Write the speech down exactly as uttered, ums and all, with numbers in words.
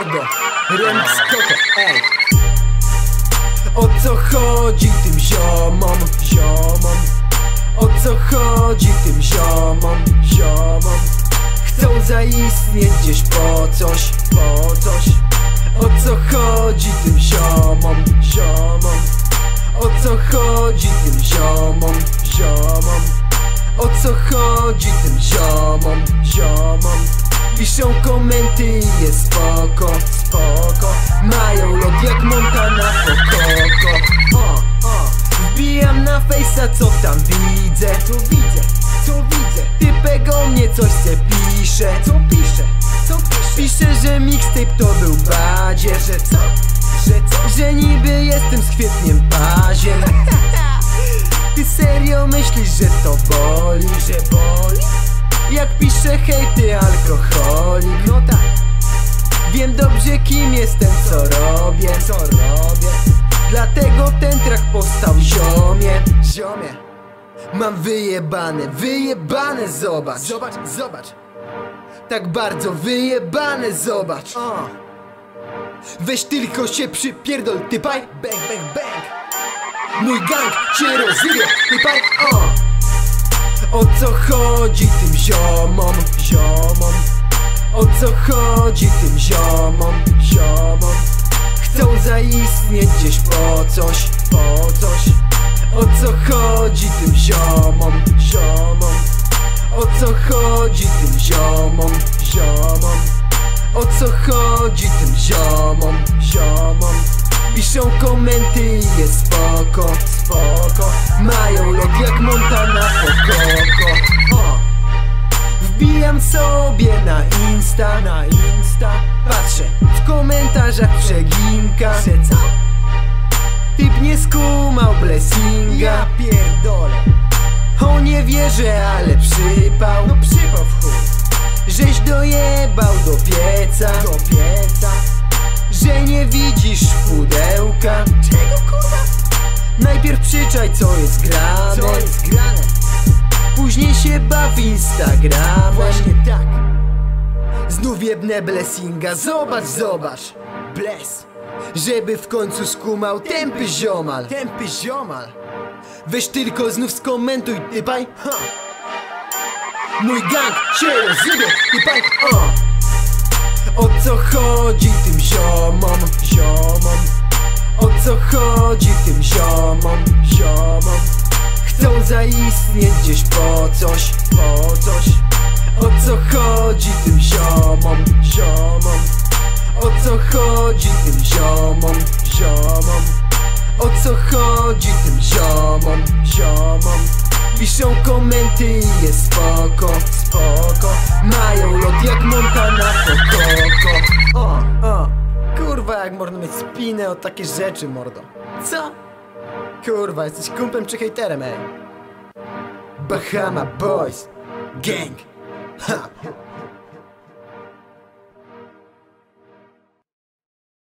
mordo, remix Koko, ej. O co chodzi tym ziomom, ziomom? O co chodzi tym ziomom, ziomom? Chcą zaistnieć gdzieś po coś, po coś. O co chodzi tym ziomom, ziomom? O co chodzi tym ziomom, ziomom? O co chodzi tym ziomom, ziomom? Piszą komenty i jest spoko, spoko. Mają lot jak Montana Pokoko. O, o. Wbijam na fejsa, co tam widzę, co widzę, co widzę. Typek o mnie coś se pisze, co pisze, co pisze. Pisze, że mixtape to był badzier, że co, że co, że niby jestem z Kwietniem Paziem. Ty serio myślisz, że to boli, że boli? Jak piszę hejty alkoholik, no tak. Wiem dobrze kim jestem, co robię, co robię. Dlatego ten track powstał ziomie, ziomie. Mam wyjebane, wyjebane, zobacz, zobacz, zobacz. Tak bardzo wyjebane, zobacz. O. Weź tylko się przypierdol, typaj, bang, bang, bang. Mój gang cię rozjebie, typaj, o. O co chodzi tym ziomom, ziomom? O co chodzi tym ziomom, ziomom? Chcą zaistnieć gdzieś po coś, po coś. O co chodzi tym ziomom, ziomom? O co chodzi tym ziomom, ziomom? O co chodzi tym ziomom, ziomom? Piszą komenty i jest spoko, spoko. Mają lot jak Montana Pokoko. O. Wbijam sobie na Insta, na Insta. Patrzę, w komentarzach przeginka, że co? Typ nie skumał blessinga. Ja pierdolę. O nie wierzę, ale przypał. No przypał w chuj. Żeś dojebał do pieca, do pieca. Że nie widzisz pudełka. Czego kurwa? Najpierw przyczaj co jest grane, co jest grane. Później się baw Instagramem. Właśnie tak. Znów jebnę blessinga, zobacz, zobacz. Bless. Żeby w końcu skumał tępy ziomal, tępy ziomal. Weź tylko znów skomentuj, typaj, ha. Mój gang cię rozjebie, typaj, o. O co chodzi tym ziomom, ziomom? O co chodzi tym ziomom, ziomom? Chcą zaistnieć gdzieś po coś, po coś. O co chodzi tym ziomom, ziomom? O co chodzi tym ziomom, ziomom? O co chodzi tym ziomom, ziomom? Piszą komenty i jest spoko, spoko. Mają lot jak Montana Pokoko. O, o. Kurwa, jak można mieć spinę o takie rzeczy, mordo. Co? Kurwa, jesteś kumplem czy hejterem, ej? Bahama Boys Gang. Ha.